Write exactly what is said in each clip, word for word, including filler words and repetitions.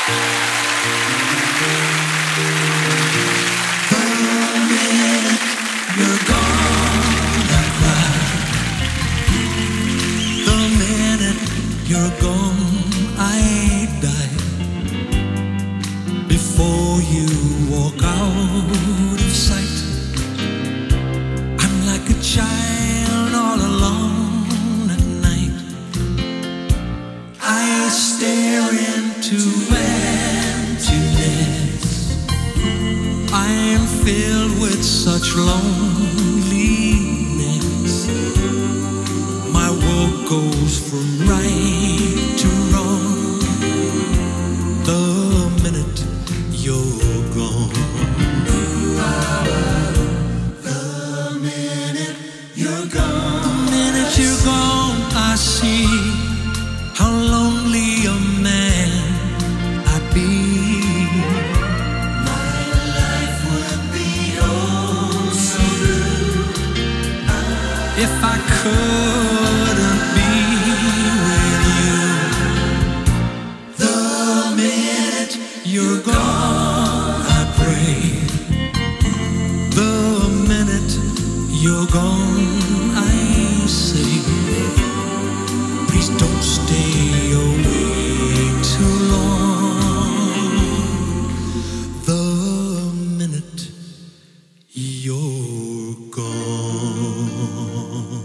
You're gone, I die. Before you walk out of sight, I'm like a child all alone at night. I stare into emptiness. I am filled with such loneliness. My world goes from right to wrong the minute you're gone. The minute you're gone. The minute you're gone, I see how lonely a man I'd be. My life would be oh so blue if I couldn't be with you. The minute you're gone, I pray. The minute you're gone, I say, please don't stay away too long. The minute you're gone.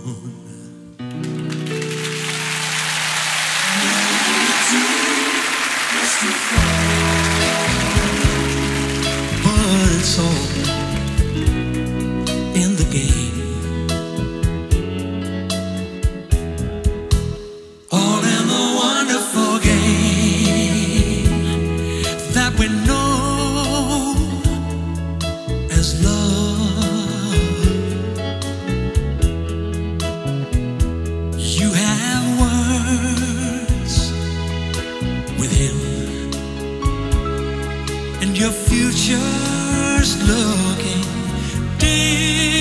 But it's all in the game, all in the wonderful game that we know as love. You have words with him, and your future's looking dim.